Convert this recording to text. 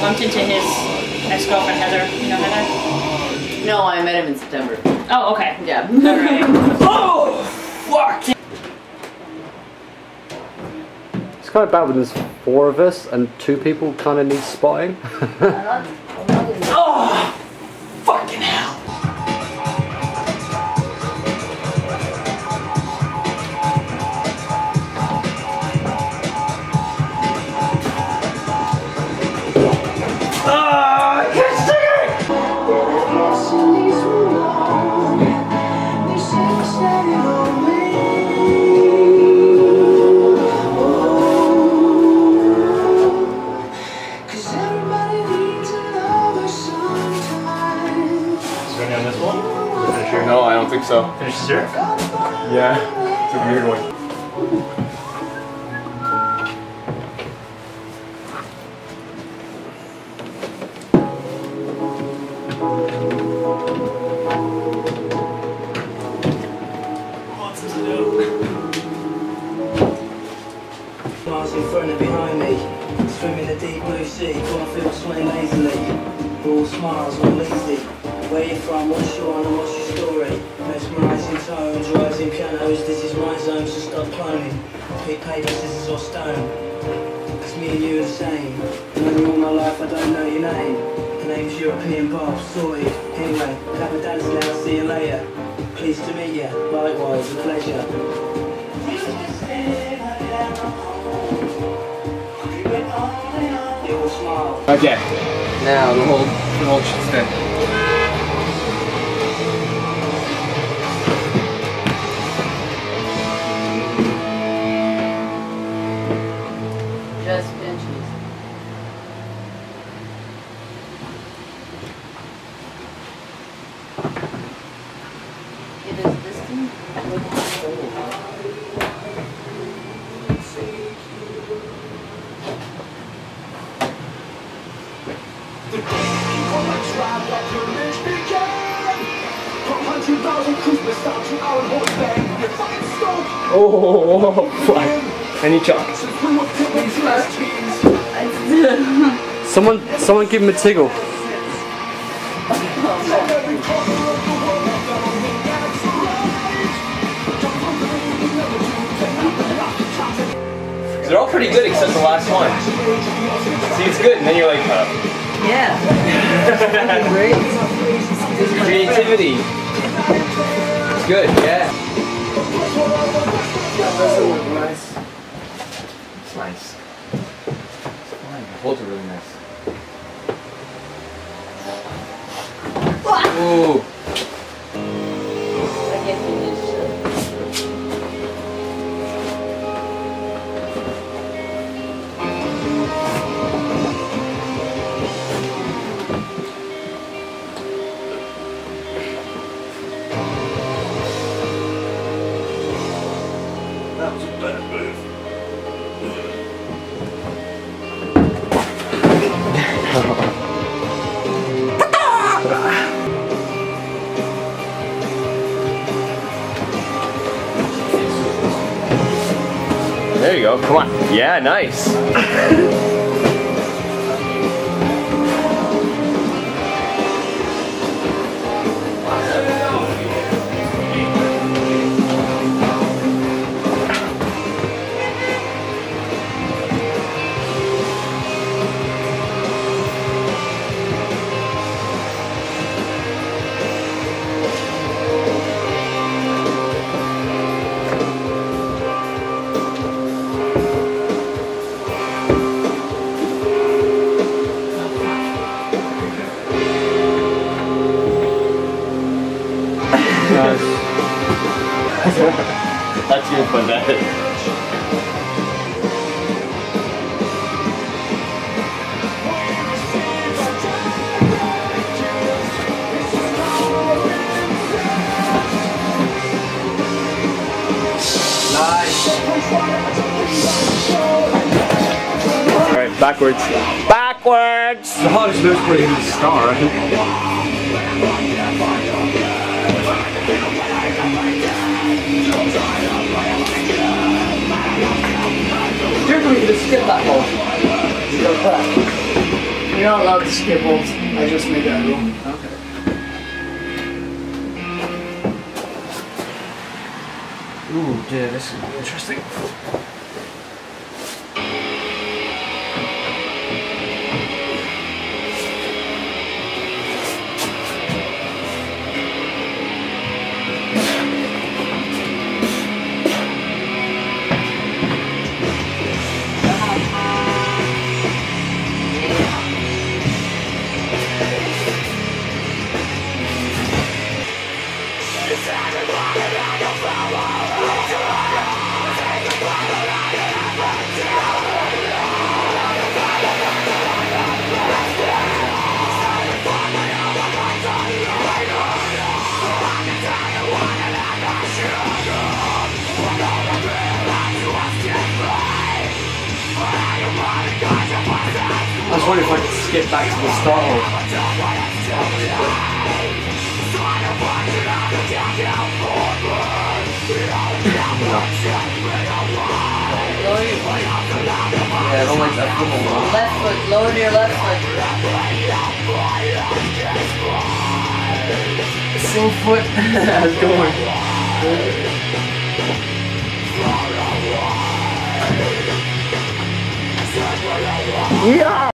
bumped into his ex-girlfriend Heather. You know Heather? No, I met him in September. Oh, okay. Yeah. Alright. Oh! Fuck! It's kind of bad when there's 4 of us and 2 people kind of need spotting. Oh! Fucking hell! No, I don't think so. Finish this here? Yeah, it's a weird one. Miles in front and behind me, swimming the deep blue sea, corn field swaying lazily. All smiles, all easy. Where you from, what's your one and what's your story? Mesmerising tones, rising pianos, this is my zone, so stop cloning. Pick paper, scissors or stone. Cause me and you are the same. Known you all my life, I don't know your name. The name's European Bob, sorted. Anyway, have a dance now, see you later. Pleased to meet you, likewise, a pleasure. You all smile. Okay. Now the whole should spin. Just pinches. It is distant. Oh, fuck. I need chalk. Someone give him a tickle. They're all pretty good except the last one. See, it's good, and then you're like, Yeah. Great. creativity. It's good, yeah. That doesn't look nice. It's nice. The bolts are really nice. Ooh. I can't finish. That was a bad move. There you go, come on. Yeah, nice. That's good for that. Alright, backwards. Backwards! The hardest move's probably the star, I think. You're going to skip that one. You go back. You're not allowed to skip off. I just made that rule. Okay. Ooh, dude, this is gonna be interesting. I was wondering if I could skip back to the start of Yeah, I don't like that football one. Left foot, lower your left foot. Same foot as going. Yeah!